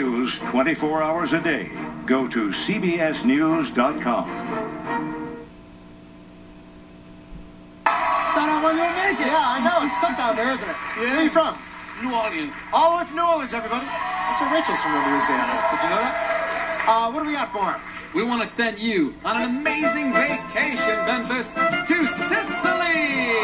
news 24 hours a day. Go to cbsnews.com. Thought I wasn't gonna make it. Yeah, I know. It's tough down there, isn't it? Yeah. Where are you from? New Orleans. All the way from New Orleans, everybody. That's where Rachel's from, Louisiana. Did you know that? What do we got for him? We want to send you on an amazing vacation, Memphis, to Sicily.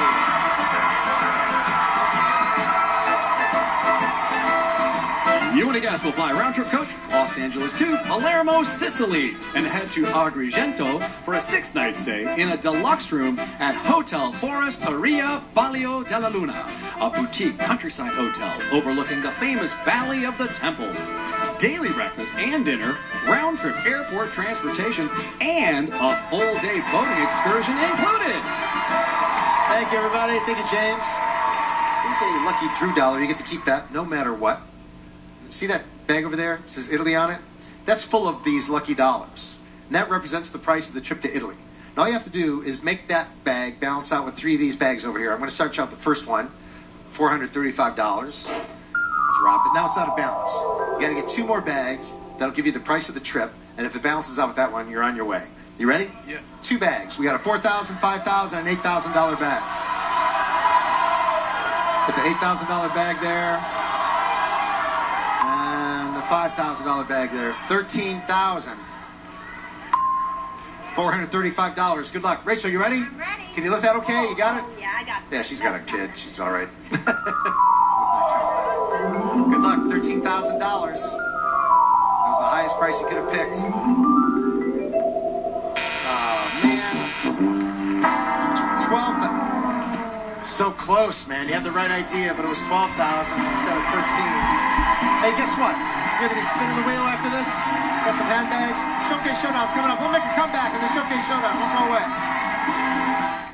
You and a guest will fly round-trip coach, Los Angeles to Palermo, Sicily, and head to Agrigento for a 6-night stay in a deluxe room at Hotel Foresteria Balio della Luna, a boutique countryside hotel overlooking the famous Valley of the Temples. Daily breakfast and dinner, round-trip airport transportation, and a full-day boating excursion included. Thank you, everybody. Thank you, James. Here's a lucky Drew dollar. You get to keep that no matter what. See that bag over there? It says Italy on it. That's full of these lucky dollars. And that represents the price of the trip to Italy. And all you have to do is make that bag balance out with 3 of these bags over here. I'm going to start you out the first one, $435. Drop it. Now it's out of balance. You got to get 2 more bags. That'll give you the price of the trip. And if it balances out with that one, you're on your way. You ready? Yeah. 2 bags. We got a $4,000, $5,000, and $8,000 bag. Put the $8,000 bag there. $5,000 bag there. $13,435. Good luck. Rachel, you ready? I'm ready. Can you lift that okay? You got it? Yeah, I got it. Yeah, she's got a kid. She's all right. Good luck. $13,000. That was the highest price you could have picked. Oh, man. 12,000. So close, man. You had the right idea, but it was 12,000 instead of 13. Hey, guess what? You're going to be spinning the wheel after this. Got some handbags. Showcase Showdown's coming up. We'll make a comeback in the Showcase Showdown. Don't go away.